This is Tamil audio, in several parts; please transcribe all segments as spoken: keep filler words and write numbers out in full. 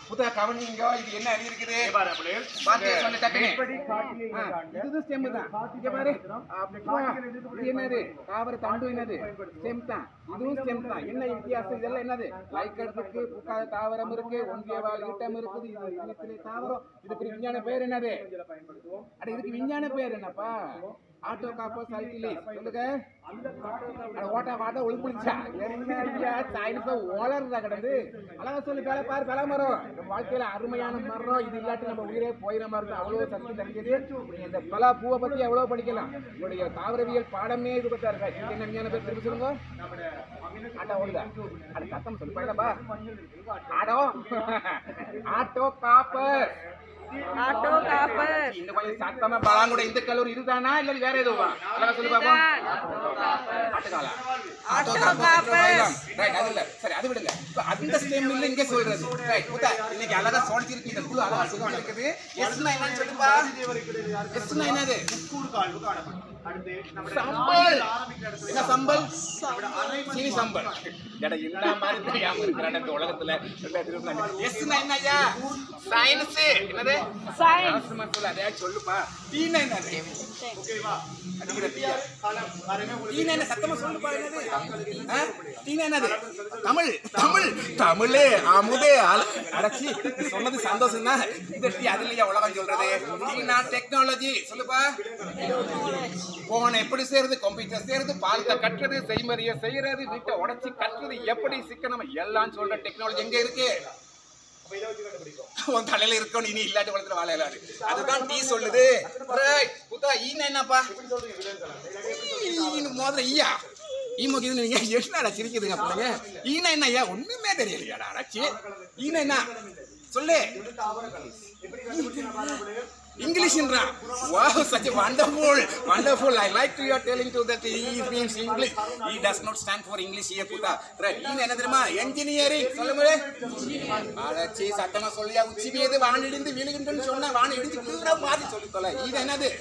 புதா கவனிங்க இது என்ன எழுதி இருக்குது பாத்து சொல்லு டக்குனே இது ஸ்டெம் தான் இங்க பாரு இது என்னது தாவர தண்டு என்னது ஸ்டெம் தான் இதுவும் ஸ்டெம் தான் என்ன வித்தியாசம் இதெல்லாம் என்னது லைக்கர்ஸுக்கு புக்காத தாவரம் இருக்கு ஒன்றியவால் ஈட்டம் இருக்குது இது இல்லத்திலே தாவரம் இதுக்கு விஞ்ஞான பேர் என்னது அட இதுக்கு விஞ்ஞான பேர் என்னப்பா ஆட்டோ காப்போ சைக்கிளே சொல்லுங்க ஓட்டா வாட்டா ஒழுங்குச்சா என்ன ஐயா சைனஸ ஓலறதா கிடந்து அழகா சொல்லி பேல பாரு பல மரம் நம்ம வாழ்க்கையில அருமையான மரம் இது இல்லாட்டி நம்ம உயிரே போயிட மாதிரி இருக்கும் அவ்வளவு சக்தி தெரிஞ்சது நீங்க இந்த பல பூவை பத்தி எவ்வளவு படிக்கலாம் உங்களுடைய தாவரவியல் பாடமே இது பத்தா இருக்கா இது என்ன விஞ்ஞான பேர் திருப்பி சொல்லுங்க ஆட்டோ ஓடுதா அது சத்தம் சொல்லி பாடப்பா auto auto copper auto copper இந்த கொஞ்சம் சத்தமா பலாங்குட இந்த கல்லூரி இதுதானா இல்ல வேற எதுவா அழகா சொல்லி பாப்போம் ஆட்டோகாலா ஆட்டோ காப்பர் ரைட் அது இல்ல சரி அது விடுங்க இப்ப அந்த ஸ்டெம் இல்ல இங்க சொல்றது ரைட் புத்தா இன்னைக்கு அழகா சோடிச்சிருக்கு இந்த குழு அழகா சுகம் இருக்குது எஸ்னா என்னன்னு சொல்லுப்பா எஸ்னா என்னது கூடு கால்வு காணப்படும் அடுத்து நம்ம சம்பல் என்ன சம்பல் சீனி சம்பல் எட என்ன மாதிரி தெரியாம இருக்கற இந்த உலகத்துல எஸ்னா என்னய்யா சயின்ஸ் என்னது சயின்ஸ் மட்டும் அதே சொல்லுப்பா டீனா என்னது ஓகேவா அடிக்கிற டீயா டீனா என்ன சத்தமா சொல்லுப்பா என்னது டீனா என்னது தமிழ் தமிழ் தமிழே அமுதே அடச்சி சொன்னது சந்தோஷம் தான் இந்த டீ அதுலயே உலகம் சொல்றது டீனா டெக்னாலஜி சொல்லுப்பா போன எப்படி செய்யறது கம்ப்யூட்டர் செய்யறது பாலத்தை கட்டுறது செய்முறையை செய்யறது வீட்டை உடைச்சி கட்டுறது எப்படி சிக்கனம் எல்லாம் சொல்ற டெக்னாலஜி எங்க இருக்கு உன் தலையில இருக்கும் இனி இல்லாட்டி வளர்த்துல வாழ இல்லாது அதுதான் டீ சொல்லுது புத்தா ஈனா என்னப்பா முதல்ல ஈயா ஈமோக்கு இது நீங்க என்னடா சிரிக்குதுங்க பிள்ளைங்க ஈனா என்ன ஐயா ஒண்ணுமே தெரியலையாடா அடைச்சி ஈனா என்ன சொல்லு English Indra. Wow, such a wonderful, wonderful. I like to you are telling to that he means English. He does not stand for English here, Puta. Right? In another ma engineering. Solomon. Arachi, Satama Solia, Uchibi, the one in the village in Shona, one in the Kura party. Solitola. Even another.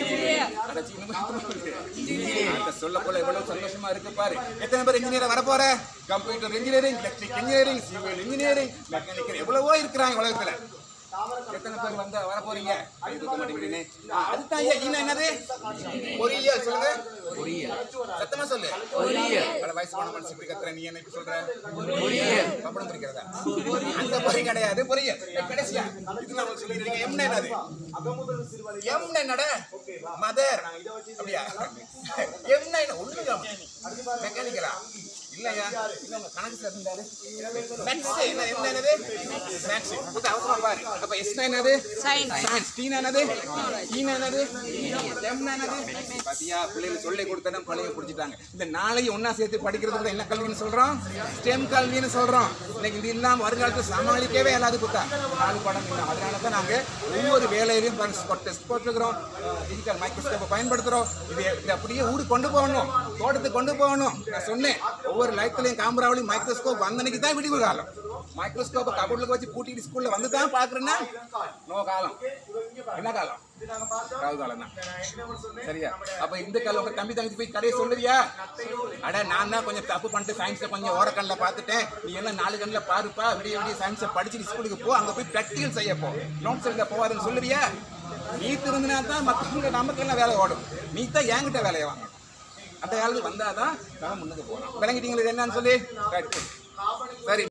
The Solapola, Solomon, Party. At the engineer, Varapora, computer engineering, electric engineering, civil engineering, mechanical. Every crying. எத்தனை பேர் வந்து வர போறீங்க அதுதான் ஈனா என்னது பொறியியல் சொல்லுங்க பொறியியல் சத்தமா சொல்லு பொறியியல் அட வயசு போன மனுஷன் இப்படி கத்துற நீ என்ன இப்படி சொல்ற பொறியியல் அப்படி பிரிக்கிறதா அந்த பொறி கிடையாது பொறியியல் கடைசியா இது நான் சொல்லிருக்கீங்க எம்னா என்னது எம்னா என்னடா மதர் அப்படியா எம்னா என்ன ஒண்ணுங்க மெக்கானிக்கலா இல்லையா இல்லங்க கணக்கு சேர்ந்தாரு மேத்ஸ் என்ன என்ன என்னது மேத்ஸ் புது அவசரமா பாரு அப்ப எஸ் என்னது சயின்ஸ் சயின்ஸ் டீ என்னது டீ என்னது எம் என்னது பாத்தியா பிள்ளைகள் சொல்லி கொடுத்தா பழைய புடிச்சிட்டாங்க இந்த நாளை ஒண்ணா சேர்த்து படிக்கிறதுக்கு என்ன கல்வின்னு சொல்றோம் ஸ்டெம் கல்வின்னு சொல்றோம் இன்னைக்கு இது இல்லாம வருங்காலத்துல சமாளிக்கவே இல்லாத புத்தா நாலு படம் இல்லை அதனால தான் நாங்க ஒவ்வொரு வேலையிலையும் டெஸ்ட் போட்டுக்கிறோம் டிஜிட்டல் மைக்ரோஸ்கோப்பை பயன்படுத்துறோம் இது இது அப்படியே ஊடு கொண்டு போகணும் தோட்டத்துக்கு கொண்டு போகணும் நான் சொன்னேன் ஒவ்வொரு லைட்லையும் கேமராவிலையும் மைக்ரோஸ்கோப் வந்தனைக்கு தான் விடிவு காலம் மைக்ரோஸ்கோப்பை கபோர்ட்ல வச்சு பூட்டிட்டு ஸ்கூல்ல வந்து தான் பாக்குறேன்னா நோ காலம் என்ன காலம் ராகு காலம் தான் சரியா அப்ப இந்த காலம் உங்க தம்பி தங்கச்சி போய் கடையை சொல்லுறியா அட நான் தான் கொஞ்சம் தப்பு பண்ணிட்டு சயின்ஸை கொஞ்சம் ஓரக்கண்ணில பார்த்துட்டேன் நீ எல்லாம் நாலு கண்ணில் பாருப்பா விடிய விடிய சயின்ஸை படிச்சுட்டு ஸ்கூலுக்கு போ அங்க போய் ப்ராக்டிகல் செய்ய போ நோட்ஸ் எழுத போவாதுன்னு சொல்லுறியா நீ திருந்தினா தான் மற்றவங்க நமக்கு எல்லாம் வேலை ஓடும் நீ தான் என்கிட்ட வேலையை வாங்க அந்த காலத்துக்கு வந்தாதான் நம்ம முன்னுக்கு போகலாம் விளங்கிட்டீங்களுக்கு என்னன்னு சொல்லி சரி